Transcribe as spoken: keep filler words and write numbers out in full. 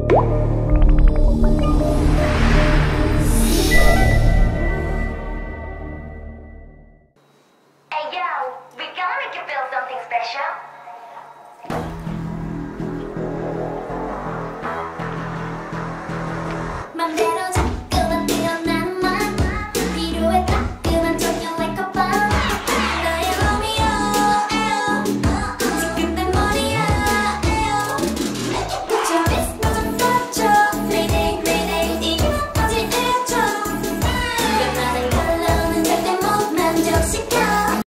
Hey yo, we gonna make you feel something special.